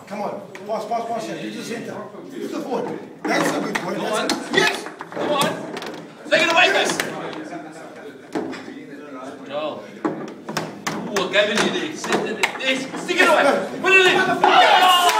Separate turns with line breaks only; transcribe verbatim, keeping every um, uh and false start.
Come on. Pass, pass, pass. You just hit that. Use the board. That's a good boy.
Come on.
Yes!
Come on. Take it away, guys. No. Oh, Gavin, you did. Stick it away. Put it in.